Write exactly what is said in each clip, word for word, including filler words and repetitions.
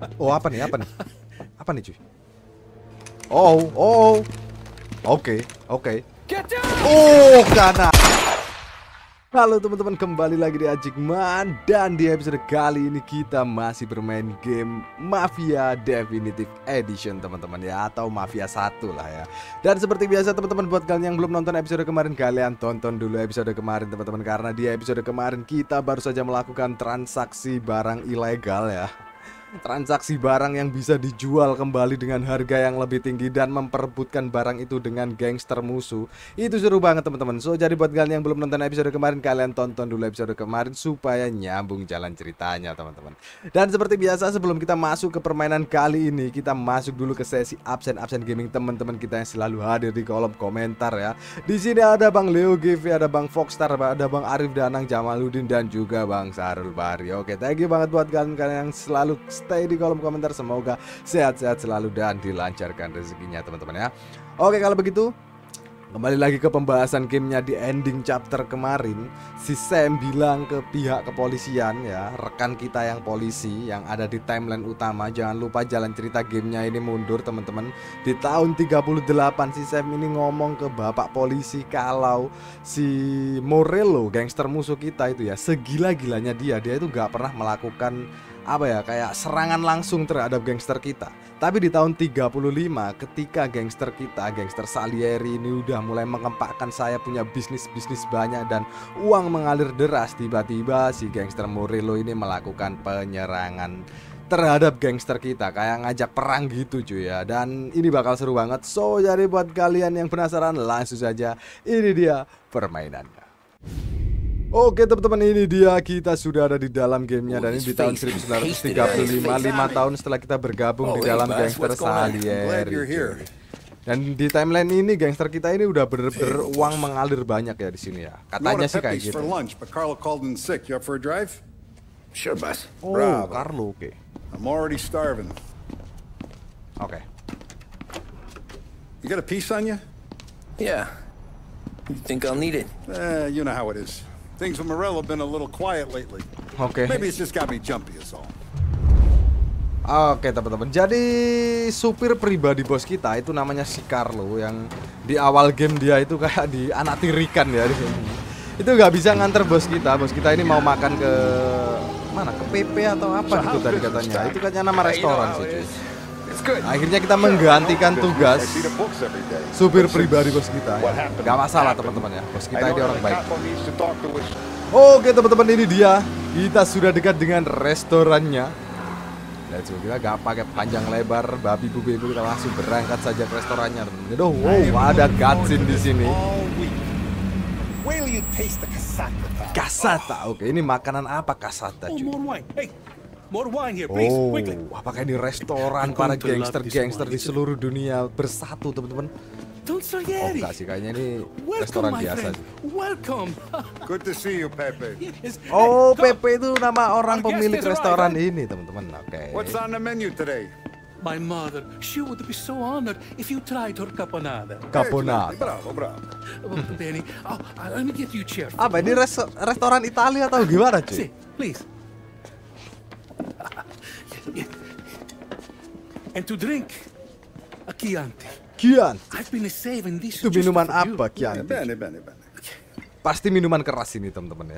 Oh, apa nih? Apa nih? Apa nih, cuy? Oh, oh. Oke, oke. Oh, karena. Halo teman-teman, kembali lagi di Ajikman. Dan di episode kali ini kita masih bermain game Mafia Definitive Edition, teman-teman ya, atau Mafia satu lah ya. Dan seperti biasa teman-teman, buat kalian yang belum nonton episode kemarin, kalian tonton dulu episode kemarin teman-teman. Karena di episode kemarin kita baru saja melakukan transaksi barang ilegal ya. Transaksi barang yang bisa dijual kembali dengan harga yang lebih tinggi dan memperebutkan barang itu dengan gangster musuh. Itu seru banget teman-teman. So jadi buat kalian yang belum nonton episode kemarin, kalian tonton dulu episode kemarin supaya nyambung jalan ceritanya teman-teman. Dan seperti biasa sebelum kita masuk ke permainan kali ini, kita masuk dulu ke sesi absen-absen gaming teman-teman kita yang selalu hadir di kolom komentar ya. Di sini ada Bang Leo G V, ada Bang Foxstar, ada Bang Arif Danang Jamaludin, dan juga Bang Sarul Bari. Oke, thank you banget buat kalian-kalian yang selalu stay di kolom komentar. Semoga sehat-sehat selalu dan dilancarkan rezekinya teman-teman ya. Oke, kalau begitu kembali lagi ke pembahasan gamenya. Di ending chapter kemarin si Sam bilang ke pihak kepolisian ya, rekan kita yang polisi yang ada di timeline utama, jangan lupa jalan cerita gamenya ini mundur teman-teman. Di tahun tiga puluh delapan si Sam ini ngomong ke bapak polisi kalau si Morello, gangster musuh kita itu ya, segila-gilanya dia, dia itu gak pernah melakukan apa ya, kayak serangan langsung terhadap gangster kita. Tapi di tahun tiga puluh lima ketika gangster kita, gangster Salieri ini udah mulai mengempakkan saya punya bisnis-bisnis banyak dan uang mengalir deras, tiba-tiba si gangster Morello ini melakukan penyerangan terhadap gangster kita, kayak ngajak perang gitu cuy ya. Dan ini bakal seru banget. So jadi buat kalian yang penasaran, langsung saja ini dia permainannya. Oke teman-teman, ini dia, kita sudah ada di dalam gamenya. Dan ini di tahun seribu sembilan ratus tiga puluh lima, lima tahun setelah kita bergabung di dalam gangster Salieri. Dan di timeline ini gangster kita ini udah bener-bener uang mengalir banyak ya di sini ya. Katanya sih kayak gitu. Oh, Carlo, oke. Oke. You got a piece on you? Yeah. You think I'll need it? Eh, you know how it is. Things with Morello have been a little quiet lately. Oke. Maybe it's just got me jumpy is all. Oke teman-teman, jadi supir pribadi bos kita itu namanya si Carlo, yang di awal game dia itu kayak dianaktirikan ya di sini. Itu nggak bisa nganter bos kita. Bos kita ini mau makan ke mana? Ke P P atau apa gitu tadi katanya. Itu katanya nama restoran sih cuy. Akhirnya kita menggantikan tugas supir pribadi bos kita ya. Gak masalah teman-teman ya, bos kita ini orang baik. Oke teman-teman, ini dia, kita sudah dekat dengan restorannya. Let's go, kita gak pakai panjang lebar babi bu ibu, kita langsung berangkat saja ke restorannya teman-teman. Wow, ada cutscene di sini. Kasata, oke, ini makanan apa kasata cuy? More wine here, please. Oh, Quickly. apakah ini restoran para gangster-gangster di seluruh dunia bersatu, teman-teman? Don't Oh, Salieri. enggak sih, kayaknya ini Welcome, restoran my biasa friend. sih. Welcome. Good to see you, Pepe. Yes. Oh, Hey, come. Pepe itu nama orang Our guest pemilik has arrived, restoran eh? ini, teman-teman. Oke. What's on the menu today? My mother, she would be so honored if you tried her caponata. Caponata. Bravo, bravo. Oh, Benny, oh, uh, let me get you a chair. Apa ini res restoran Italia atau gimana, cuy? Sit, please. And to drink, a Chianti. Chianti. I've been saving this. Itu just minuman for you. apa, Chianti? Bene, bene, bene. Pasti minuman keras ini, teman-teman ya.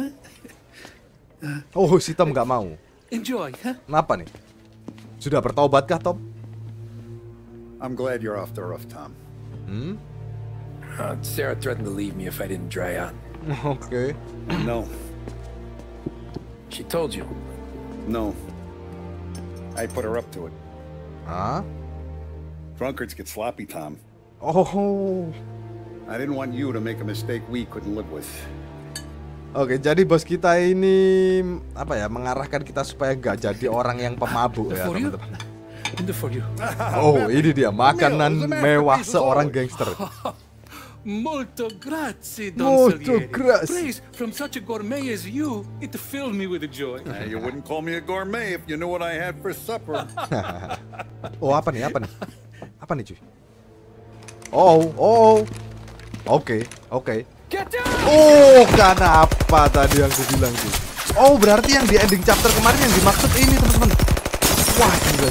Oh, si Tom nggak mau. Enjoy, huh? Kenapa nih? Sudah bertaubatkah, Tom? I'm glad you're off the roof, Tom. Hmm? Uh, Sarah threatened to leave me if I didn't dry out. Oke. No, She told you. no. I put her up to it. Hah? Drunkards get sloppy, Tom. Oh. I didn't want you to make a mistake we couldn't live with. Oke, jadi bos kita ini apa ya, mengarahkan kita supaya gak jadi orang yang pemabuk ya, For you? teman-teman. And for you. Oh, ini dia makanan mewah seorang gangster. Molto grazie, Don Molto Salieri. grazie. Praise from such a gourmet as you, it filled me with joy. Uh, you wouldn't call me a gourmet if you knew what I had for supper. Oh, apa nih? Apa nih? Apa nih, cuy? Oh, oh. Oke, oke. Oh, karena apa tadi yang aku bilang, cuy? Oh, berarti yang di ending chapter kemarin yang dimaksud ini, teman-teman. Wah, gila.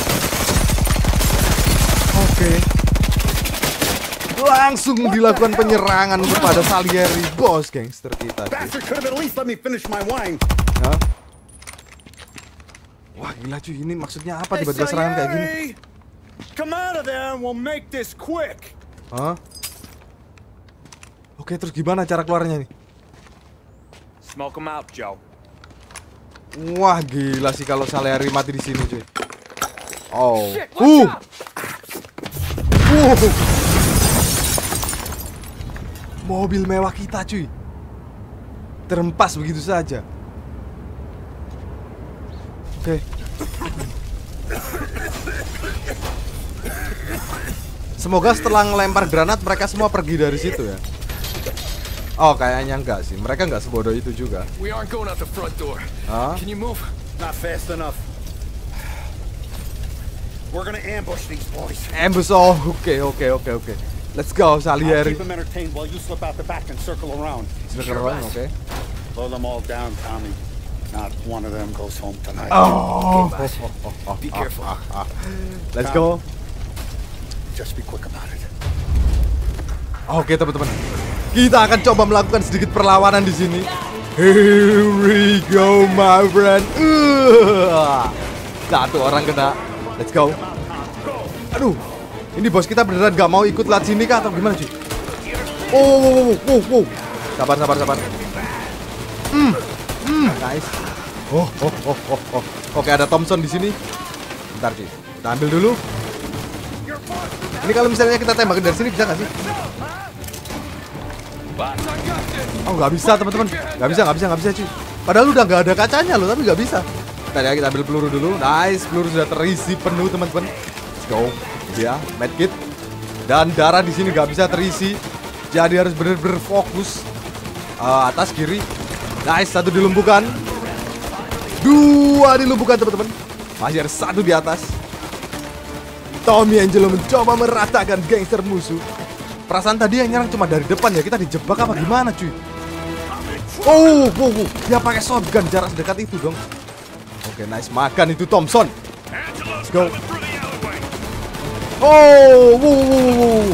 Oke. Langsung dilakukan penyerangan kepada Salieri, bos gangster kita. Bastard could have at least let me finish my wine. Hah? Wah, gila cuy, ini maksudnya apa tiba-tiba serangan kayak gini? Come out of there and we'll make this quick. Hah? Oke, terus gimana cara keluarnya nih? Smoke them out, Joe. Wah, gila sih kalau Salieri mati di sini, cuy. Oh. Uh. Uh. Mobil mewah kita, cuy. Terhempas begitu saja. Oke. Semoga setelah ngelempar granat mereka semua pergi dari situ ya. Oh, kayaknya enggak sih. Mereka enggak sebodoh itu juga. We aren't going out the front door. Huh? Can you move? Not fast enough. We're gonna ambush these boys. Ambush. Oh, oke, oke, oke, oke. Let's go, I'll Salieri. keep them entertained while you slip out the back and circle around. Circle around, oke. Blow them all down, Tommy. Not one of them goes home tonight. Oh. Be careful. Let's go. Just be quick about it. Oke, teman-teman. Kita akan coba melakukan sedikit perlawanan di sini. Here we go, my friend. Uh. Satu orang kena. Let's go. Aduh. Ini bos kita beneran gak mau ikut lewat sini kah atau gimana cuy? Oh, wow, wow, wow. Sabar, sabar, sabar. Hmm, hmm, nice. Oh, oh, oh, oh, oh. Oke, ada Thompson di sini. Bentar cuy, kita ambil dulu. Ini kalau misalnya kita tembakin dari sini bisa nggak sih? Oh, nggak bisa teman-teman, nggak bisa, nggak bisa, nggak bisa cuy. Padahal udah nggak ada kacanya loh, tapi nggak bisa. Kita ya, kita ambil peluru dulu. Nice, peluru sudah terisi penuh teman-teman. Let's go. Ya, medkit dan darah di sini nggak bisa terisi, jadi harus bener-bener fokus. Uh, atas kiri, nice, satu dilumpuhkan, dua dilumpuhkan teman-teman. Masih ada satu di atas. Tommy Angelo mencoba meratakan gangster musuh. Perasaan tadi yang nyerang cuma dari depan ya, kita dijebak apa gimana cuy? Oh, wow, wow. Dia pakai shotgun jarak sedekat itu dong. Oke, nice, makan itu Thompson. Let's go. Oh, wow, wow, wow.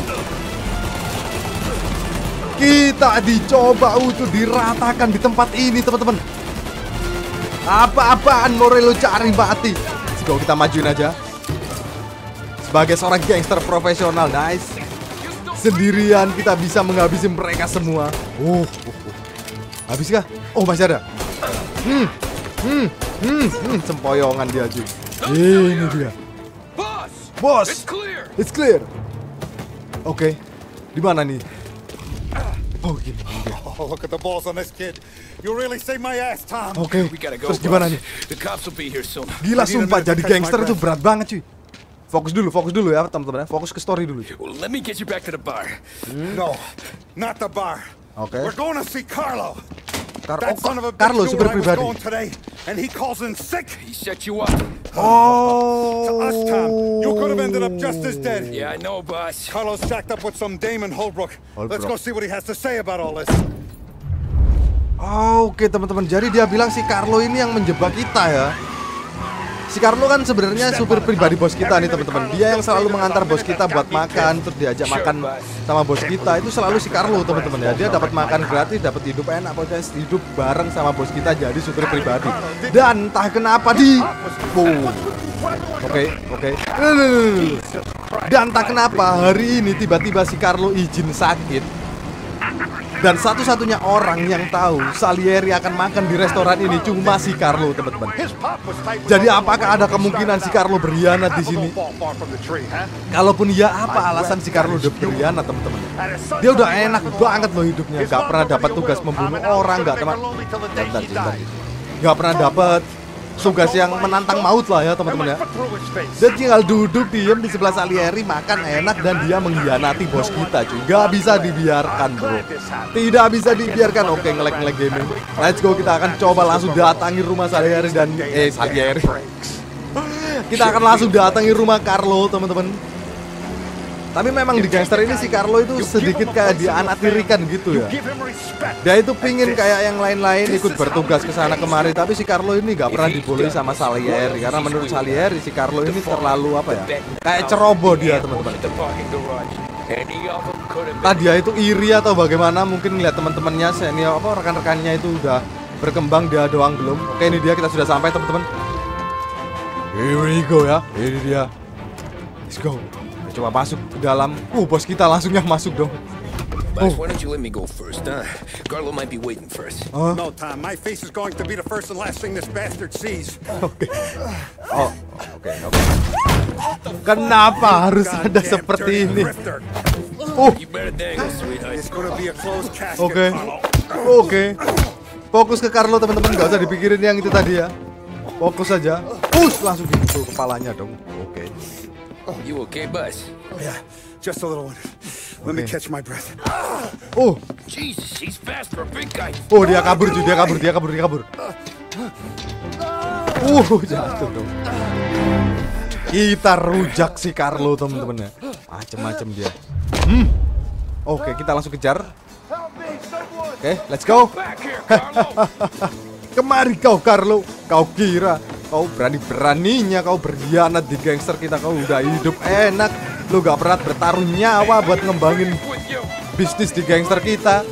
Kita dicoba untuk diratakan di tempat ini, teman-teman. Apa-apaan Morello cari mati. Let's go, kita majuin aja. Sebagai seorang gangster profesional, nice. Sendirian kita bisa menghabisi mereka semua. Oh, oh, oh. Habis kah? Oh, masih ada. Hmm, hmm, hmm, hmm. Sempoyongan dia cuy. Ini dia. Bos, It's clear. It's clear. Oke, okay. Di mana nih? Oh, gini. gini. Oh, look at the balls on this kid. You really saved my ass, Tom. Oke, okay. We gotta go. Terus gimana boss. nih? The cops will be here soon. Gila sumpah, jadi gangster itu berat banget cuy. Fokus dulu, fokus dulu ya teman-teman. Fokus ke story dulu. Well, let me get you back to the bar. Hmm? No, not the bar. Oke. Okay. We're going to see Carlo. Car That oh, son of a bitch Carlo knew super where I was pribadi. going today, and he calls in sick. He set you up. Oh. To us, Tom, you could have ended up just as dead. Yeah, I know, boss. Carlo's jacked up with some dame in Holbrook. Holbrook. Let's go see what he has to say about all this. Oh, oke okay, teman-teman. Jadi dia bilang si Carlo ini yang menjebak kita ya. Si Carlo kan sebenarnya supir pribadi bos kita nih teman-teman. Dia yang selalu mengantar bos kita buat makan, terus diajak makan sama bos kita. Itu selalu si Carlo teman-teman ya. Dia dapat makan gratis, dapat hidup enak, pokoknya hidup bareng sama bos kita jadi supir pribadi. Dan entah kenapa di wow. Oke, oke. Dan entah kenapa hari ini tiba-tiba si Carlo izin sakit. Dan satu-satunya orang yang tahu Salieri akan makan di restoran ini cuma si Carlo, teman-teman. Jadi apakah ada kemungkinan si Carlo berkhianat di sini? Kalaupun iya, apa alasan si Carlo udah berkhianat, teman-teman? Dia udah enak banget loh hidupnya, gak pernah dapat tugas membunuh orang, gak teman, gak pernah dapat tugas yang menantang maut lah ya teman-teman ya. Dia tinggal duduk diem di sebelah Salieri, makan enak, dan dia mengkhianati bos kita cuy. Gak bisa dibiarkan bro, tidak bisa dibiarkan. Oke, ngelek-ngelek gaming. Let's go, kita akan coba langsung datangi rumah Salieri dan eh Salieri. Kita akan langsung datangi rumah Carlo teman-teman. Tapi memang di gangster ini si Carlo itu sedikit kayak dianatirikan gitu ya. Dia itu pingin kayak yang lain-lain ikut bertugas ke sana kemari, tapi si Carlo ini nggak pernah dibolehi sama Salieri karena menurut Salieri si Carlo ini terlalu apa ya? Kayak ceroboh dia, teman-teman. Entah dia itu iri atau bagaimana, mungkin ngeliat teman-temannya senior apa rekan-rekannya itu udah berkembang, dia doang belum. Oke, ini dia, kita sudah sampai, teman-teman. Here we go ya. Ini dia. Let's go. Coba masuk ke dalam. Uh, bos kita langsung yang masuk dong. Boss, why don't you let me go first, huh? Carlo might be waiting first. Uh. No, Tom. My face is going to be the first and last thing this bastard sees. Oke. Oh, oke, oke. Kenapa harus ada seperti ini? Oh. You better dangle, sweetheart. It's going to be a closed casket. Oke. Oke. Fokus ke Carlo, teman-teman. Gak usah dipikirin yang itu tadi ya. Fokus saja. Push langsung gitu kepalanya dong. Oke. You okay, boss? Oh, yeah, just a little one. Let me catch my breath. Oh. Jesus, she's fast for a big guy. Oh, dia kabur cuy, dia kabur, dia kabur, dia kabur. Uh, jatuh dong. Kita rujak si Carlo, teman-teman ya. Macem-macem dia. Hmm. Oke, kita langsung kejar. Oke, let's go. Kemari kau, Carlo. Kau kira kau berani-beraninya kau berkhianat di gangster kita. Kau udah hidup enak, lu gak pernah bertaruh nyawa buat ngembangin bisnis di gangster kita.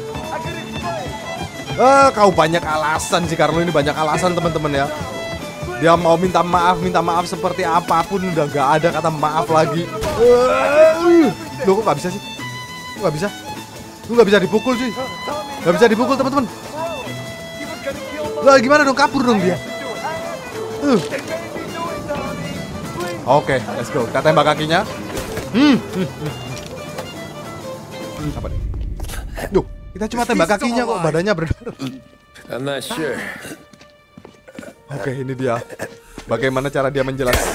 Eh, kau banyak alasan sih, Carlo ini banyak alasan, teman-teman ya. Dia mau minta maaf, minta maaf seperti apapun udah gak ada kata maaf lagi. Uh, Loh, kok gak bisa sih? Kok gak bisa? Lu gak bisa dipukul sih. Gak bisa dipukul, teman-teman. Lah gimana dong, kabur dong dia. Uh. Oke, okay, let's go. Kita tembak kakinya. Hmm. hmm. Apa nih? Duh, kita cuma tembak kakinya kok badannya berdarah. I'm not sure. Oke, okay, ini dia. Bagaimana cara dia menjelaskan?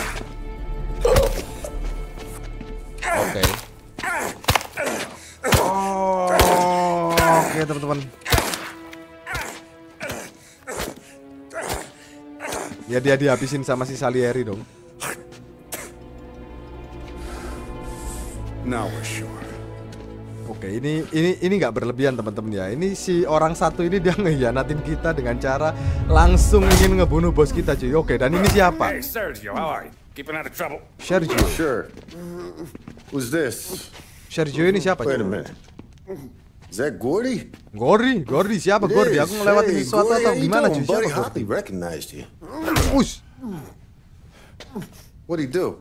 Oke. Okay. Oh, oke okay, teman-teman. Ya dia dihabisin sama si Salieri dong. Now we're sure. Oke, ini ini ini nggak berlebihan, teman-teman ya. Ini si orang satu ini dia ngehianatin kita dengan cara langsung ingin ngebunuh bos kita, cuy. Oke, dan ini siapa? Hey, Sergio, how are you? Keeping out of trouble? Sergio. Sure. Who's this? Sergio ini siapa? Wait a cuy? minute. Is that Gordy? Gordy, Gordy siapa? It Gordy, is. aku ngelewatin Hey, sesuatu Gordy, atau how you gimana, doing, cuy? buddy? Siapa? Hardly recognized you. Us. What'd he do?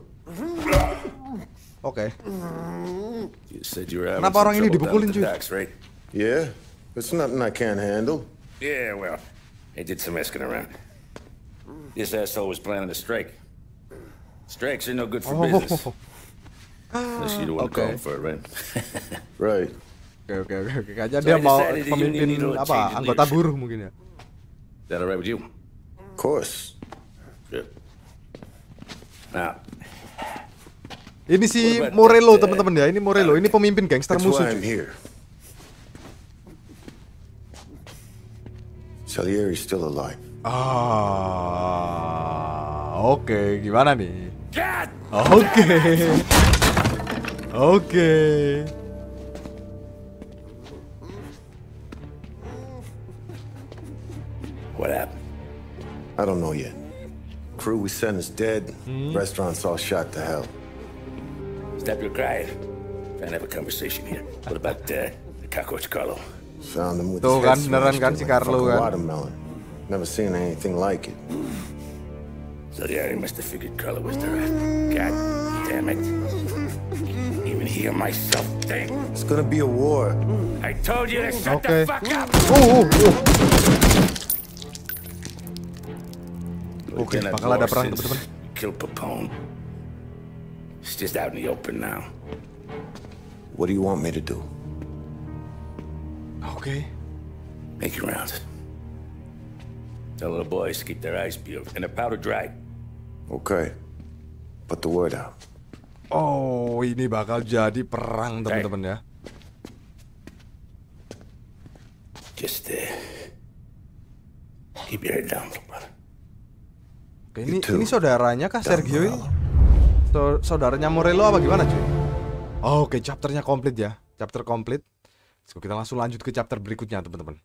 Oke. You said you were having Kenapa some orang ini trouble dipukulin, down at the cuy? docks, right? Yeah, it's nothing I can't handle. Yeah, well, they did some asking around. This asshole was planning a strike. Strikes are no good for business. Oh. Unless you don't want to Okay. call for it, right? Right. Oke, oke, oke. Kayaknya So dia I mau decided that you pemimpin need a little apa? change in Anggota leadership. buruh mungkin ya. Is that all right with you? Of course. Good. Now, Ini si What about Morello, that, uh, teman-teman ya. Ini Morello, ini pemimpin gangster That's musuh, why I'm cuy. here. Salieri's still alive. Ah, oke, gimana nih? God! Oke, oke. What happened? I don't know yet. Crew we sent is dead. Restaurant's all shot to hell. Stop your crying. Trying to have a conversation here. What about uh, the cockroach Carlo? Found him with Tuh his kan, head beneran smashed kan in si like Carlo fucking kan. watermelon. Never seen anything like it. So yeah, he must have figured Carlo was the rat. God damn it. Even hear myself think. It's gonna be a war. I told you to shut Okay. the fuck up! Uh, uh, uh. Oke, Lieutenant bakal ada perang, Morrison's teman-teman. killed Papone. It's just out in the open now. What do you want me to do? Oke. Make your rounds. Tell little boys to keep their eyes peeled and their powder dry. Okay. Put the word out. Oh, ini bakal jadi perang, teman-teman ya. Just uh, keep your head down, little brother. Oke, ini Itu. ini saudaranya kah Sergio ini? So, saudaranya Morello apa gimana, cuy? Oh, oke, okay, chapternya komplit ya. Chapter komplit. So, kita langsung lanjut ke chapter berikutnya, teman-teman.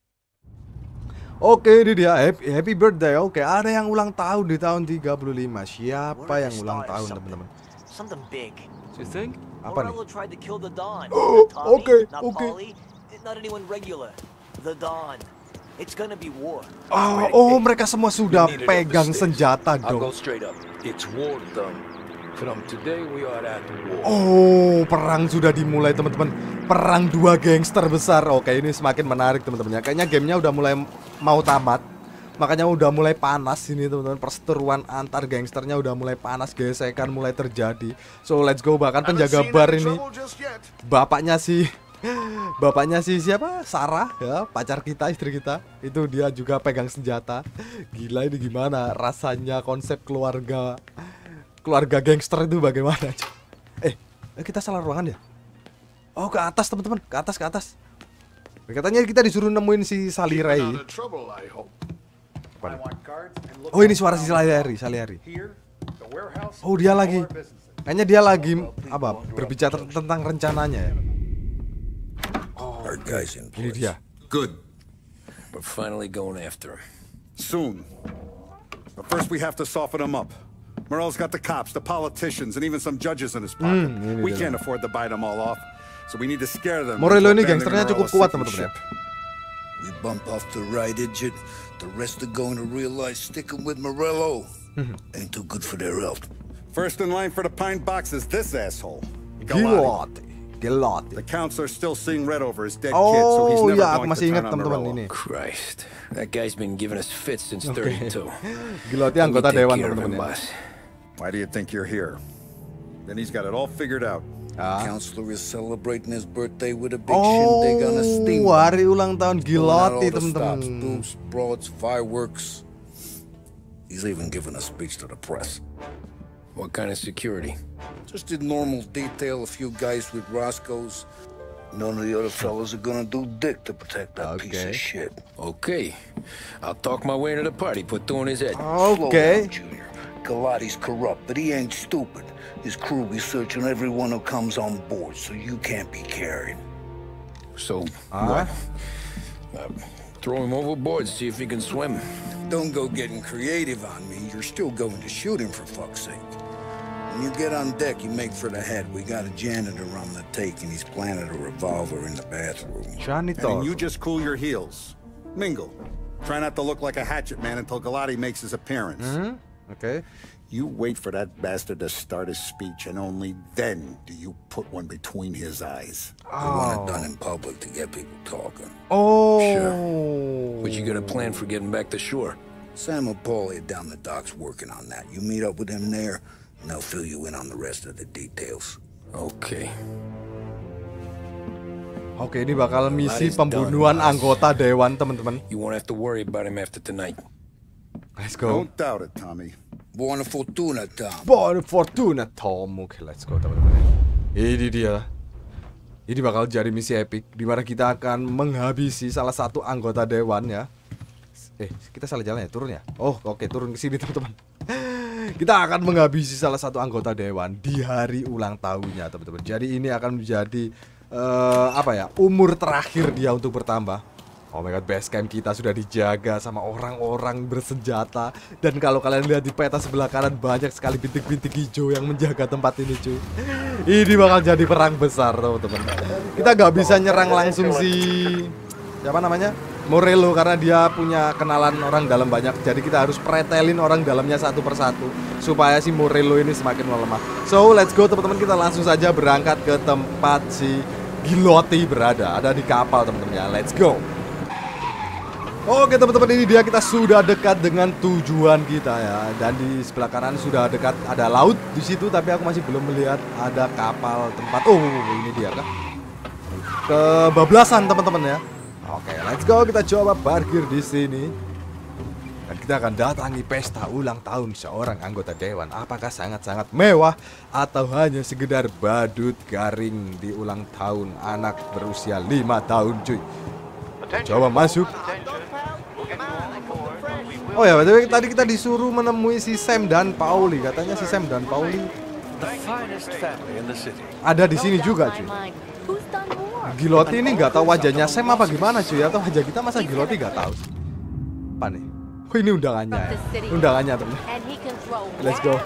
Oke, ini dia happy, happy birthday. Oke, ada yang ulang tahun di tahun tiga puluh lima. Siapa yang ulang tahun, teman-teman? Something big. You think? Apa nih? Morello tried to kill the Don. Oh, Not Tommy, okay, not okay. Polly, not anyone regular. The Don. It's gonna be war. Oh, oh, mereka semua sudah pegang senjata I'll go dong. straight up. It's war done. From today we are at war. Oh, perang sudah dimulai, teman-teman. Perang dua gangster besar. Oke, ini semakin menarik, teman-teman. Kayaknya gamenya udah mulai mau tamat. Makanya udah mulai panas ini, teman-teman. Perseteruan antar gangsternya udah mulai panas, gesekan mulai terjadi. So, let's go. Bahkan penjaga bar ini, bapaknya si Bapaknya si siapa? Sarah ya, pacar kita, istri kita. Itu dia juga pegang senjata. Gila, ini gimana rasanya konsep keluarga keluarga gangster itu bagaimana? Eh, kita salah ruangan ya? Oh, ke atas, teman-teman. Ke atas, ke atas. Katanya kita disuruh nemuin si Salieri. Oh, ini suara si Salieri, Salieri. Oh, dia lagi. Kayaknya dia lagi apa? Berbicara tentang rencananya ya. Our guys in Ini place. dia. Good. We're finally going after him. Soon. But first we have to soften him up. Morello's got the cops, the politicians, and even some judges in his pocket. Hmm, ini we dia. can't afford to bite them all off. So we need to scare them. Morello ini into gangsternya abandoning cukup kuat, Morello's teman-teman ya. ship. We bump off the right idiot, the rest are going to realize sticking with Morello ain't too good for their health. First in line for the pine box is this asshole. Galati. Gilot. Gilot. The counselor's still seeing red over his dead kid, so he's Oh never ya, aku going to masih turn ingat on teman-teman Morello. ini. Christ, that guy's been giving us fits since thirty-two. Gilotnya Let me anggota take dewan, care of him, teman-teman ya. boss. Why do you think you're here? Then he's got it all figured out. Ah. Counselor is celebrating his birthday with a big shindig on a Oh, steamboat. hari ulang tahun Pulling out all Giloti, the stops, teman-teman. booths, broads, fireworks. He's even giving a speech to the press. What kind of security? Just did normal detail, a few guys with Roscoe's. None of the other fellas are gonna do dick to protect that piece Okay. of shit. Okay, I'll talk my way into the party. Put two in his head. Slow Oke. down, Junior. Galati's corrupt, but he ain't stupid. His crew be searching everyone who comes on board, so you can't be carried. So Ah. what? Uh, throw him overboard. See if he can swim. Don't go getting creative on me. You're still going to shoot him, for fuck's sake. When you get on deck, you make for the head. We got a janitor on the take, and he's planted a revolver in the bathroom. Janitor. And you just cool your heels. Mingle. Try not to look like a hatchet man until Galati makes his appearance. Hmm? Oke. You wait for that bastard to start his speech, and only then do you put one between his eyes. I want it done in public to get people talking. Oh. But you got a plan for getting back to shore? Sam and Paulie down the docks working on that. You meet up with him there, and they'll fill you in on the rest of the details. Okay. Oke, ini bakal misi That is done, pembunuhan boss. anggota dewan, teman-teman. You won't have to worry about him after tonight. Let's go. Don't doubt it, Tommy. Buona fortuna, Tom. Buona fortuna, Tom. Oke, let's go, teman-teman. Ini dia. Ini bakal jadi misi epic di mana kita akan menghabisi salah satu anggota dewan ya. Eh, kita salah jalan ya, turun ya? Oh, oke, turun ke sini, teman-teman. Kita akan menghabisi salah satu anggota dewan di hari ulang tahunnya, teman-teman. Jadi ini akan menjadi uh, apa ya? Umur terakhir dia untuk bertambah. Oh my god, base camp kita sudah dijaga sama orang-orang bersenjata. Dan kalau kalian lihat di peta sebelah kanan, banyak sekali bintik-bintik hijau yang menjaga tempat ini, cuy. Ini bakal jadi perang besar, teman-teman. Kita nggak bisa nyerang langsung si siapa namanya, Morello, karena dia punya kenalan orang dalam banyak. Jadi kita harus pretelin orang dalamnya satu persatu supaya si Morello ini semakin melemah. So let's go, teman-teman. Kita langsung saja berangkat ke tempat si Giloti berada. Ada di kapal, teman-teman ya. Let's go. Oke, teman-teman, ini dia, kita sudah dekat dengan tujuan kita ya. Dan di sebelah kanan sudah dekat, ada laut di situ, tapi aku masih belum melihat ada kapal tempat. Oh, ini dia kah? Kebablasan, teman-teman ya. Oke, let's go, kita coba parkir di sini. Dan kita akan datangi pesta ulang tahun seorang anggota dewan. Apakah sangat-sangat mewah atau hanya sekedar badut garing di ulang tahun anak berusia lima tahun, cuy. Coba masuk. Oh ya, tadi kita disuruh menemui si Sam dan Paulie. Katanya si Sam dan Paulie The finest family in the city. Ada di sini juga cuy. Gilotti ini nggak tahu wajahnya Sam apa gimana cuy, atau wajah kita masa Gilotti nggak tahu. Apa nih? Oh ini undangannya, undangannya teman. Let's go.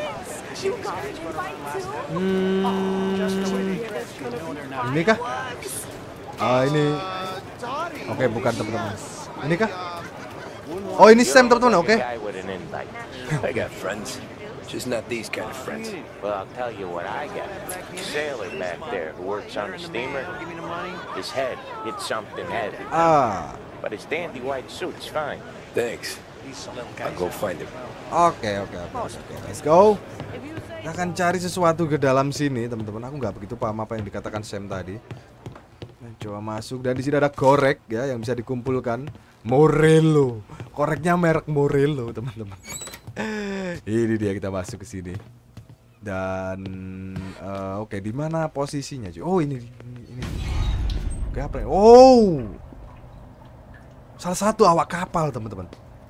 Hmm, ini kah? Ah ini. Oke, bukan teman-teman. Ini kah? Oh ini Sam teman-teman, oke. I got friends. Just not these kind of friends. Well, I'll tell you what I got. Sailor back there who works on the steamer. His head hit something heavy. Ah. But his dandy white suit's fine. Thanks. I'll go find him. Oke, oke, oke. Let's go. Kita akan cari sesuatu ke dalam sini, teman-teman. Aku nggak begitu paham apa yang dikatakan Sam tadi. Coba masuk, dan di sini ada korek ya yang bisa dikumpulkan. Morello. Koreknya merek Morello, teman-teman. Ini dia, kita masuk ke sini. Dan uh, oke, okay, di mana posisinya? Oh, ini ini, ini. Oke, okay, apa ya? Oh. Salah satu awak kapal, teman-teman.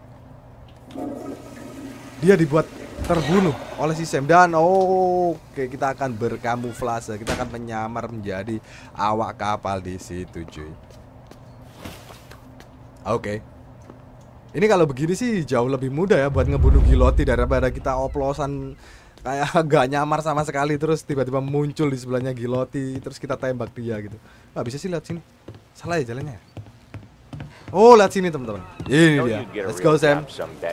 Dia dibuat terbunuh oleh si Sam dan oh, oke, okay, kita akan berkamuflase, kita akan menyamar menjadi awak kapal di situ, cuy. Oke. Okay. Ini kalau begini sih jauh lebih mudah ya buat ngebunuh Gilotti daripada kita oplosan kayak gak nyamar sama sekali terus tiba-tiba muncul di sebelahnya Gilotti terus kita tembak dia gitu. Nggak bisa sih, lihat sini. Salah ya jalannya. Oh, lihat sini teman-teman. Ini dia. Let's go Sam.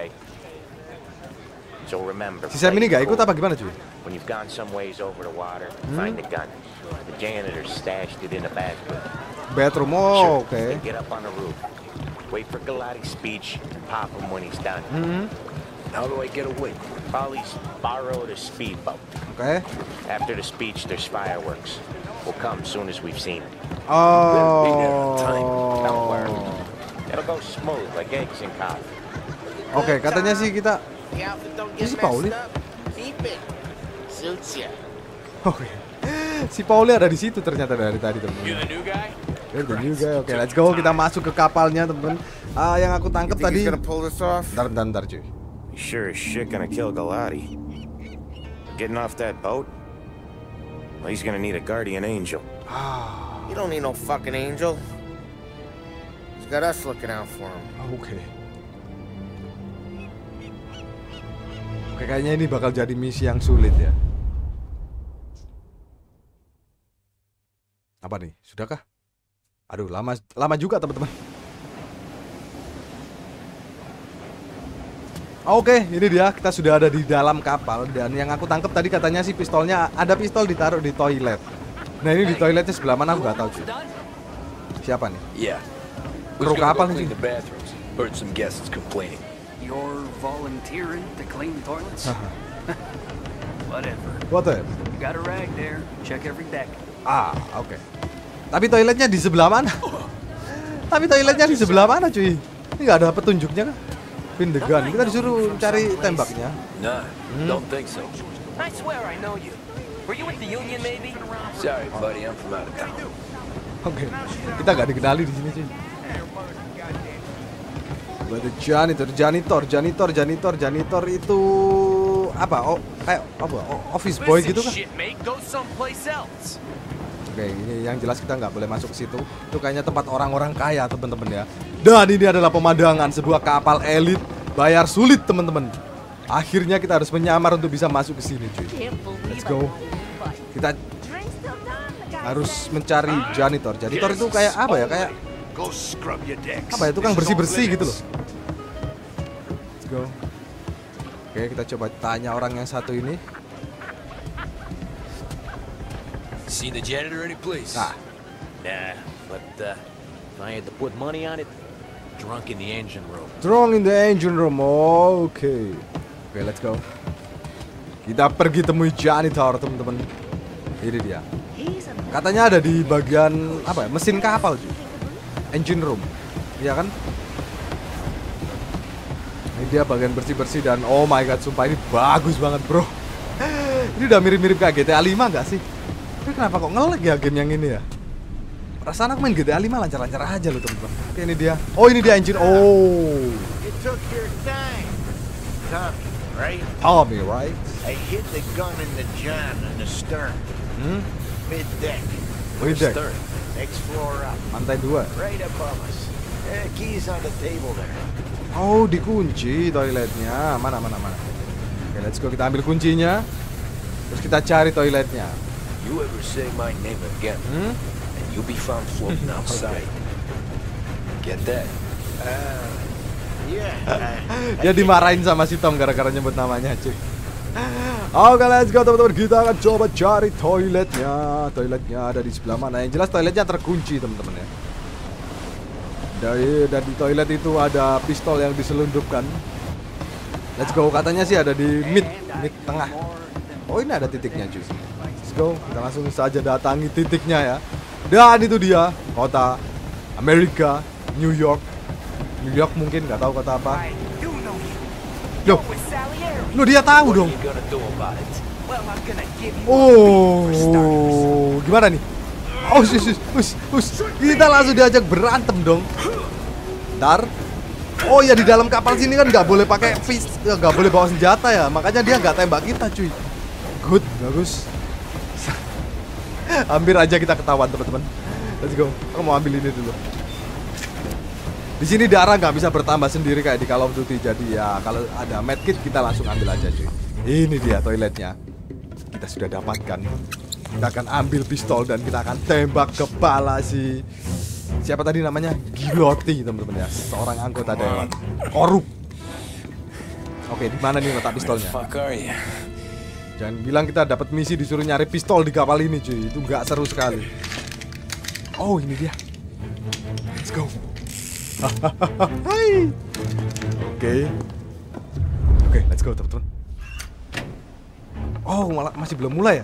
Si Sam ini gak ikut apa gimana cuy? When you've gone some ways over the water, find the gun. The janitor stashed it in the bathroom. Bedroom, oh, oke. Okay. Get up on the roof. Wait for Galati's speech and pop him when he's done. Mm-hmm. How do I get away? Polly's borrowed a speedboat. Okay. After the speech, there's fireworks. We'll come soon as we've seen it. Oh. Don't worry. It'll go smooth like eggs in coffee. Oke, okay, katanya sih kita. Ini si Pauli. Oke. Si Pauli ada di situ ternyata dari tadi teman. You the new guy? You're the new guy. Oke, okay, let's go. Kita masuk ke kapalnya teman. Ah, yang aku tangkap tadi. Bentar, bentar, bentar, cuy. Sure as shit gonna kill Galati. Getting off that boat? Well, he's gonna need a guardian angel. You don't need no fucking angel. He's got us looking out for him. Oke. Okay. Oke, kayaknya ini bakal jadi misi yang sulit ya. Apa nih? Sudahkah? Aduh, lama lama juga teman-teman. Oke, ini dia, kita sudah ada di dalam kapal. Dan yang aku tangkap tadi katanya sih pistolnya, ada pistol ditaruh di toilet. Nah ini di toiletnya sebelah mana aku nggak tahu cuy. Siapa nih? Yeah. Kru kapal nih. Heard some guests complaining. You're volunteering to clean toilets? Whatever. Whatever. You got a rag there. Check every deck. Ah, oke. Okay. Tapi toiletnya di sebelah mana? Tapi toiletnya di sebelah mana cuy? Ini nggak ada petunjuknya kan? Pin the gun. Kita disuruh cari tembaknya. Nah, hmm. don't think so. I swear I know you. Were you with the Union maybe? Sorry, buddy, I'm from out of town. Oke, okay. Kita nggak dikenali di sini cuy. Berarti janitor, janitor, janitor, janitor, janitor itu apa? Oh, kayak apa? Oh, office boy gitu kan? Oke, ini yang jelas kita nggak boleh masuk ke situ. Itu kayaknya tempat orang-orang kaya, teman-teman ya. Dan ini adalah pemandangan sebuah kapal elit bayar sulit, teman-teman. Akhirnya kita harus menyamar untuk bisa masuk ke sini, cuy. Let's go. Kita harus mencari janitor. Janitor itu kayak apa ya? Kayak apa ya? Tukang bersih-bersih gitu loh. Let's go. Oke, kita coba tanya orang yang satu ini. See the janitor any place? Ah. Nah, but uh, if I had to put money on it, drunk in the engine room. Drunk in the engine room. Oke. Okay. Oke, okay, let's go. Kita pergi temui janitor, teman-teman. Ini dia. Katanya ada di bagian apa ya? Mesin kapal, cuy. Engine room. Iya kan? Ini dia bagian bersih-bersih dan oh my god, sumpah ini bagus banget, bro. Ini udah mirip-mirip kayak G T A lima enggak sih? Tapi kenapa kok nge-lag ya game yang ini ya? Perasaan aku main G T A lima lancar-lancar aja loh, teman-teman. Oke, ini dia. Oh, ini dia engine. Oh. right? Tommy, right? I hid the gun in the john on the stern. Hmm? Mid-deck. Mid-deck. Stern. Next floor up. Lantai dua. Right above us. Uh, keys on the table there. Oh, dikunci toiletnya. Mana, mana, mana. Oke, let's go. Kita ambil kuncinya. Terus kita cari toiletnya. You ever say my name again, Hmm? and you'll be found floating outside. Get that? Uh, yeah. Uh, Dia dimarahin sama si Tom gara-gara nyebut namanya, cuy. Oke, let's go teman-teman. Kita akan coba cari toiletnya. Toiletnya ada di sebelah mana? Yang jelas toiletnya terkunci, teman-teman ya. Dari dan di toilet itu ada pistol yang diselundupkan. Let's go. Katanya sih ada di mid, mid tengah. Oh, ini ada titiknya, cuy. Let's go. Kita langsung saja datangi titiknya ya. Dan itu dia kota Amerika, New York. New York mungkin, nggak tahu kota apa. Loh, loh dia tahu dong. Oh, gimana nih? Oh, us, us, us, us. Kita langsung diajak berantem dong. Ntar. Oh ya, di dalam kapal sini kan nggak boleh pakai pistol, nggak boleh bawa senjata ya. Makanya dia nggak tembak kita, cuy. Good, bagus. Hampir aja kita ketahuan, teman-teman. Let's go. Aku mau ambil ini dulu. Di sini darah nggak bisa bertambah sendiri kayak di Call of Duty. Jadi ya kalau ada medkit kita langsung ambil aja, cuy. Ini dia toiletnya. Kita sudah dapatkan. Kita akan ambil pistol dan kita akan tembak kepala si siapa tadi namanya? Gilotti, teman-teman ya. Seorang anggota dewan korup. Oke, di mana nih letak pistolnya? Jangan bilang kita dapat misi disuruh nyari pistol di kapal ini, cuy. Itu nggak seru sekali. Oh, ini dia. Let's go. Hai. Oke. Oke, let's go, teman-teman. Oh, malah masih belum mulai ya?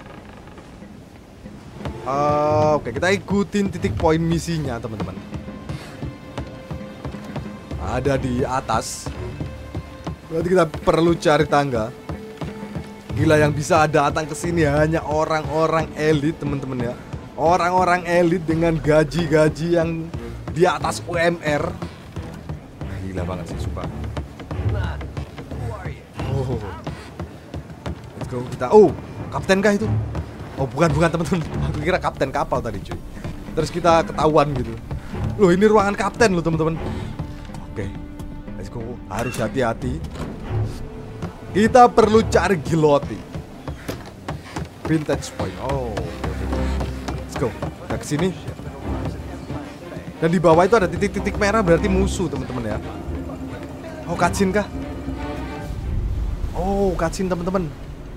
Uh, Oke, kita ikutin titik poin misinya, teman-teman. Ada di atas. Berarti kita perlu cari tangga. Gila, yang bisa datang ke sini hanya orang-orang elit, teman-teman ya. Orang-orang elit dengan gaji-gaji yang di atas U M R. Gila banget sih, sumpah. Oh. Let's go, kita. Oh, kapten kah itu? Oh, bukan, bukan teman-teman. Aku kira kapten kapal tadi, cuy. Terus kita ketahuan gitu. Loh, ini ruangan kapten loh, teman-teman. Oke. Let's go. Harus hati-hati. Kita perlu cari Gilotti. Vintage point. Oh. Let's go. Kita kesini. Dan di bawah itu ada titik-titik merah, berarti musuh, teman-teman ya. Oh, cutscene kah? Oh, cutscene, teman-teman.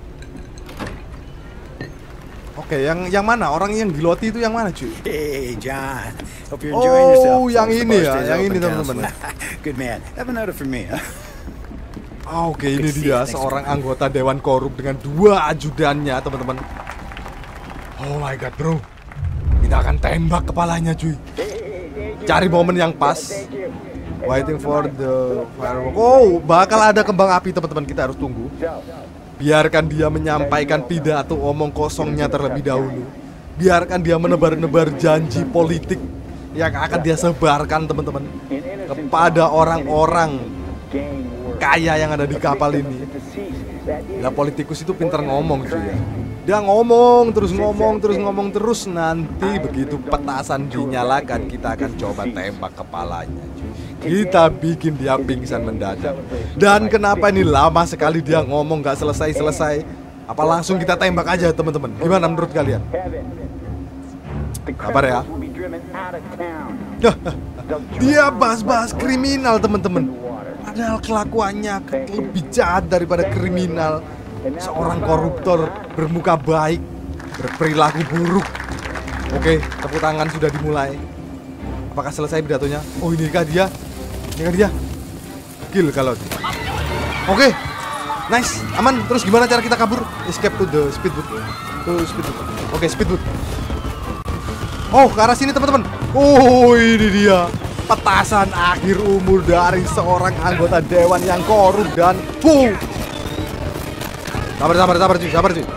Oke, yang yang mana? Orang yang Gilotti itu yang mana, cuy? Hey, John. Hope you're enjoying yourself. Oh, yang ini ya, yang ini, teman-teman. Good man. Have another for me, huh? Oh, oke, ini dia seorang anggota dewan korup dengan dua ajudannya, teman-teman. Oh my god, bro. Kita akan tembak kepalanya, cuy. Cari momen yang pas. Waiting for the firework. Oh, bakal ada kembang api, teman-teman. Kita harus tunggu. Biarkan dia menyampaikan pidato omong kosongnya terlebih dahulu. Biarkan dia menebar-nebar janji politik yang akan dia sebarkan, teman-teman, kepada orang-orang kaya yang ada di kapal ini. Nah, politikus itu pintar ngomong, cuy ya. Dia ngomong terus ngomong terus ngomong terus. Nanti begitu petasan dinyalakan, kita akan coba tembak kepalanya, cuy. Kita bikin dia pingsan mendadak. Dan kenapa ini lama sekali dia ngomong gak selesai-selesai? Apa langsung kita tembak aja, teman-teman? Gimana menurut kalian? Kabar ya? Dia bahas-bahas kriminal, teman-teman. Padahal kelakuannya lebih jahat daripada kriminal. Seorang koruptor bermuka baik, berperilaku buruk. Oke, tepuk tangan sudah dimulai. Apakah selesai pidatonya? Oh, ini kah dia? Ini kah dia? Kill kalau. Oke, nice, aman. Terus gimana cara kita kabur? Escape to the speedboat. To speedboat. Oke, speedboat. Oh, ke arah sini, teman-teman. Oh, ini dia. Petasan akhir umur dari seorang anggota dewan yang korup dan boom. Sabar, sabar, sabar, cuy, sabar, cuy.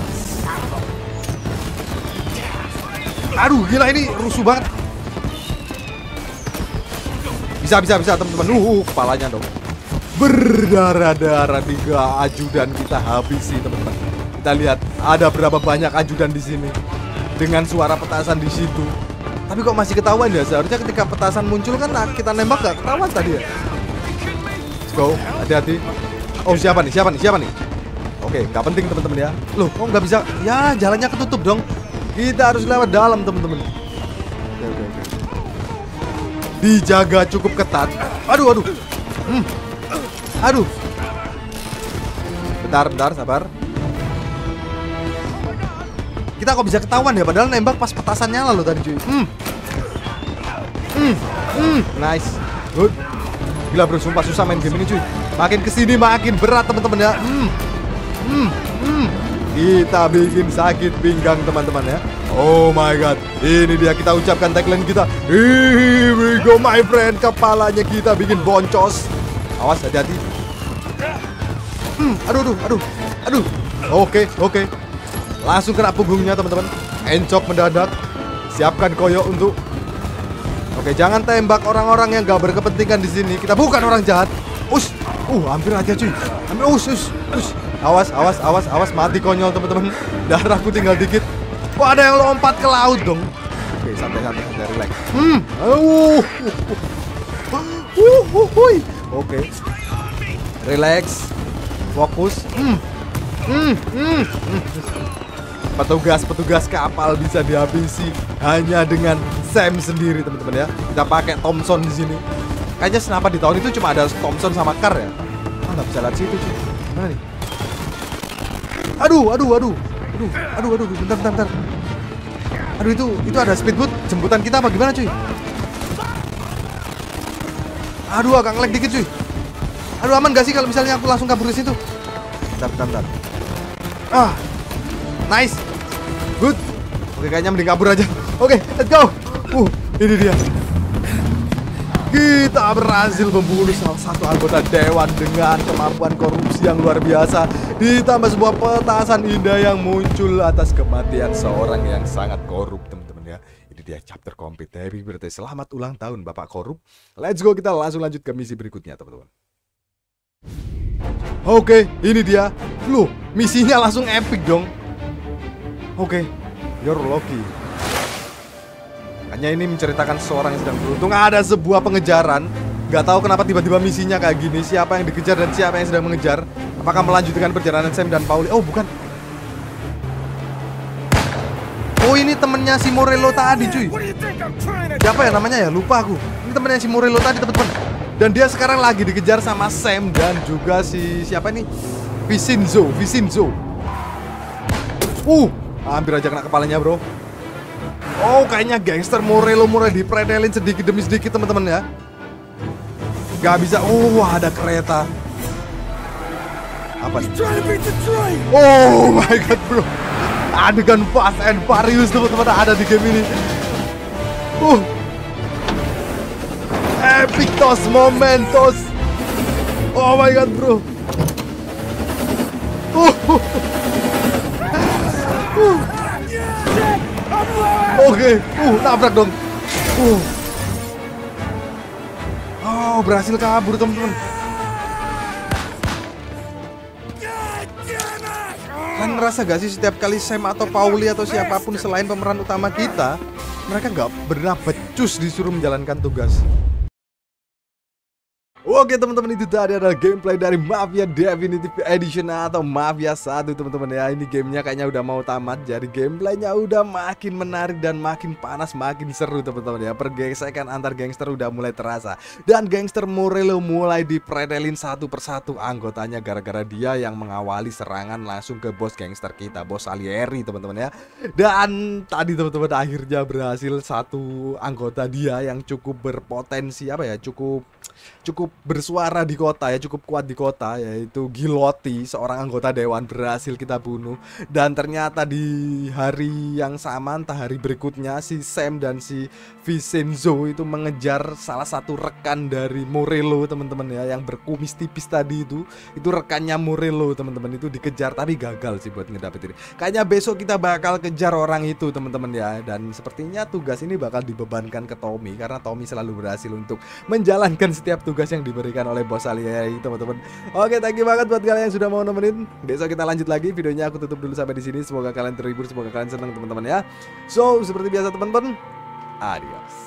Aduh, gila, ini rusuh banget. Bisa, bisa, bisa, teman-teman. Uh, kepalanya dong. berdarah-darah. Tiga ajudan kita habisi teman-teman. Kita lihat ada berapa banyak ajudan di sini dengan suara petasan di situ. Tapi kok masih ketahuan ya? Seharusnya ketika petasan muncul kan kita nembak gak ketahuan tadi ya. Let's go, hati-hati. Oh siapa nih? Siapa nih? Siapa nih? Oke, nggak penting teman-teman ya. Loh, kok nggak bisa? Ya jalannya ketutup dong. Kita harus lewat dalam teman-teman. Oke, oke, oke. Dijaga cukup ketat. Aduh, aduh. Hmm. Aduh. Bentar, bentar, sabar. Kita kok bisa ketahuan ya? Padahal nembak pas petasan nyala loh tadi cuy. Hmm. Hmm. Hmm. Nice. Good. Gila bro, sumpah susah main game ini cuy. Makin kesini makin berat teman-teman ya. Hmm. Hmm. Hmm. Kita bikin sakit pinggang teman-teman ya. Oh my god. Ini dia kita ucapkan tagline kita. Here we go my friend. Kepalanya kita bikin boncos. Awas hati-hati. Hmm. Aduh, aduh, aduh. Aduh. Oke, oke. Langsung kena punggungnya teman-teman. Encok mendadak. Siapkan koyok untuk. Oke, jangan tembak orang-orang yang gak berkepentingan di sini. Kita bukan orang jahat. Us. Uh, hampir aja cuy. Hampir us, us, us. Awas, awas, awas, awas. Mati konyol teman-teman. Darahku tinggal dikit. Kok ada yang lompat ke laut dong. Oke, santai, santai, santai, relax. Hmm. Uh. Uh, uh, uh. Oke. Relax. Fokus. Hmm. Hmm. Hmm. Petugas-petugas kapal bisa dihabisi hanya dengan Sam sendiri teman-teman ya. Kita pakai Thompson di sini. Kayaknya kenapa di tahun itu cuma ada Thompson sama Car ya? Ah, nggak bisa lihat situ cuy. Mana nih? Aduh, aduh, aduh, aduh, aduh, aduh, bentar, bentar, bentar. Aduh itu, itu ada speedboat jemputan kita apa gimana cuy? Aduh, agak nge-lag dikit cuy. Aduh, aman gak sih kalau misalnya aku langsung kabur ke situ? Bentar, bentar, bentar. Ah, nice, good. Oke, kayaknya mending kabur aja. Oke, let's go. Uh, ini dia. Kita berhasil membunuh salah satu anggota dewan dengan kemampuan korupsi yang luar biasa. Ditambah sebuah petasan indah yang muncul atas kematian seorang yang sangat korup teman-teman ya. Ini dia chapter complete. Happy birthday, selamat ulang tahun Bapak Korup. Let's go, kita langsung lanjut ke misi berikutnya teman-teman. Oke, ini dia. Loh, misinya langsung epic dong. Oke, you're lucky. Hanya ini menceritakan seseorang yang sedang beruntung. Ada sebuah pengejaran. Gak tahu kenapa tiba-tiba misinya kayak gini. Siapa yang dikejar dan siapa yang sedang mengejar. Apakah melanjutkan perjalanan Sam dan Pauli? Oh bukan. Oh ini temennya si Morello tadi cuy. Siapa ya namanya ya? Lupa aku. Ini temennya si Morello tadi teman-teman. Dan dia sekarang lagi dikejar sama Sam dan juga si siapa ini? Vincenzo, Vincenzo. Uh, hampir aja kena kepalanya bro. Oh kayaknya gangster Morello mulai dipredelin sedikit demi sedikit teman-teman ya. Gak bisa. Oh ada kereta. Apa nih? Oh my god bro. Adegan Fast and Furious teman-teman ada di game ini. Uh. Epic tos momentos. Oh my god bro. Uh. Uh. Oke, uh, nabrak dong. Uh. Oh, berhasil kabur teman-teman. Kalian ngerasa gak sih setiap kali Sam atau Pauli atau siapapun selain pemeran utama kita, mereka gak pernah becus disuruh menjalankan tugas. Oke teman-teman, itu tadi adalah gameplay dari Mafia Definitive Edition atau Mafia satu teman-teman ya. Ini gamenya kayaknya udah mau tamat. Jadi gameplaynya udah makin menarik dan makin panas, makin seru teman-teman ya. Pergesekan antar gangster udah mulai terasa. Dan gangster Morello mulai dipredelin satu persatu anggotanya gara-gara dia yang mengawali serangan langsung ke bos gangster kita, bos Salieri teman-teman ya. Dan tadi teman-teman akhirnya berhasil satu anggota dia yang cukup berpotensi apa ya, cukup cukup bersuara di kota ya, cukup kuat di kota, yaitu Gilotti, seorang anggota dewan berhasil kita bunuh. Dan ternyata di hari yang sama, entah hari berikutnya, si Sam dan si Vincenzo itu mengejar salah satu rekan dari Morello teman-teman ya, yang berkumis tipis tadi itu. Itu rekannya Morello teman-teman, itu dikejar tapi gagal sih buat ngedapetin. Kayaknya besok kita bakal kejar orang itu teman-teman ya. Dan sepertinya tugas ini bakal dibebankan ke Tommy, karena Tommy selalu berhasil untuk menjalankan setiap tugas yang diberikan oleh bos Alia teman-teman. Oke, thank you banget buat kalian yang sudah mau nemenin. Besok kita lanjut lagi videonya, aku tutup dulu sampai di sini. Semoga kalian terhibur, semoga kalian senang teman-teman ya. So, seperti biasa teman-teman, adios.